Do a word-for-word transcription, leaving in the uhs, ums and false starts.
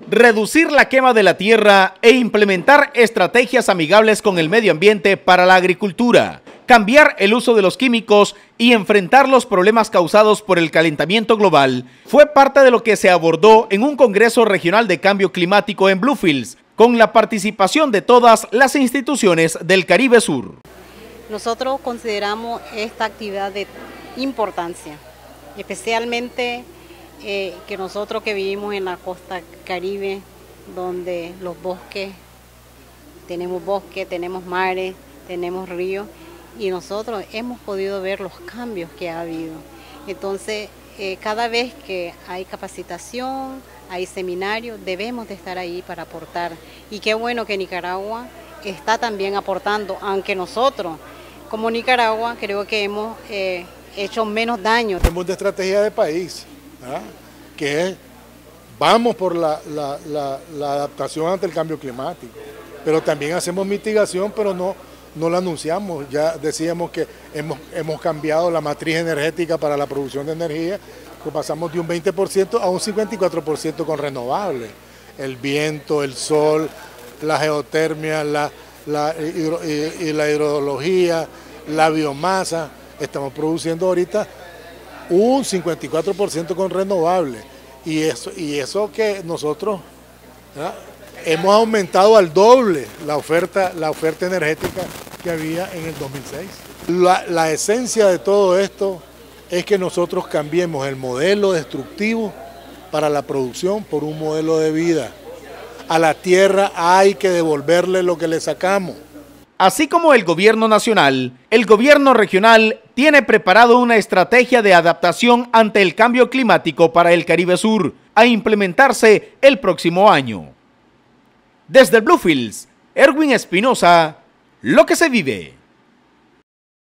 reducir la quema de la tierra e implementar estrategias amigables con el medio ambiente para la agricultura, cambiar el uso de los químicos y enfrentar los problemas causados por el calentamiento global fue parte de lo que se abordó en un Congreso Regional de Cambio Climático en Bluefields, con la participación de todas las instituciones del Caribe Sur. Nosotros consideramos esta actividad de importancia, especialmente eh, que nosotros que vivimos en la costa caribe, donde los bosques, tenemos bosques, tenemos mares, tenemos ríos, y nosotros hemos podido ver los cambios que ha habido. Entonces, eh, cada vez que hay capacitación, hay seminarios, debemos de estar ahí para aportar. Y qué bueno que Nicaragua está también aportando, aunque nosotros, como Nicaragua, creo que hemos eh, hecho menos daño. Tenemos una estrategia de país, ¿verdad? Que es, vamos por la, la, la, la adaptación ante el cambio climático, pero también hacemos mitigación, pero no, no la anunciamos. Ya decíamos que hemos, hemos cambiado la matriz energética para la producción de energía, que pasamos de un veinte por ciento a un cincuenta y cuatro por ciento con renovables. El viento, el sol, la geotermia, la, la, hidro, y, y la hidrología, la biomasa. Estamos produciendo ahorita un cincuenta y cuatro por ciento con renovables. Y eso, y eso que nosotros, ¿verdad?, hemos aumentado al doble la oferta, la oferta energética que había en el dos mil seis. La, la esencia de todo esto es que nosotros cambiemos el modelo destructivo para la producción por un modelo de vida. A la tierra hay que devolverle lo que le sacamos. Así como el gobierno nacional, el gobierno regional tiene preparado una estrategia de adaptación ante el cambio climático para el Caribe Sur, a implementarse el próximo año. Desde Bluefields, Erwin Espinosa, Lo que se vive.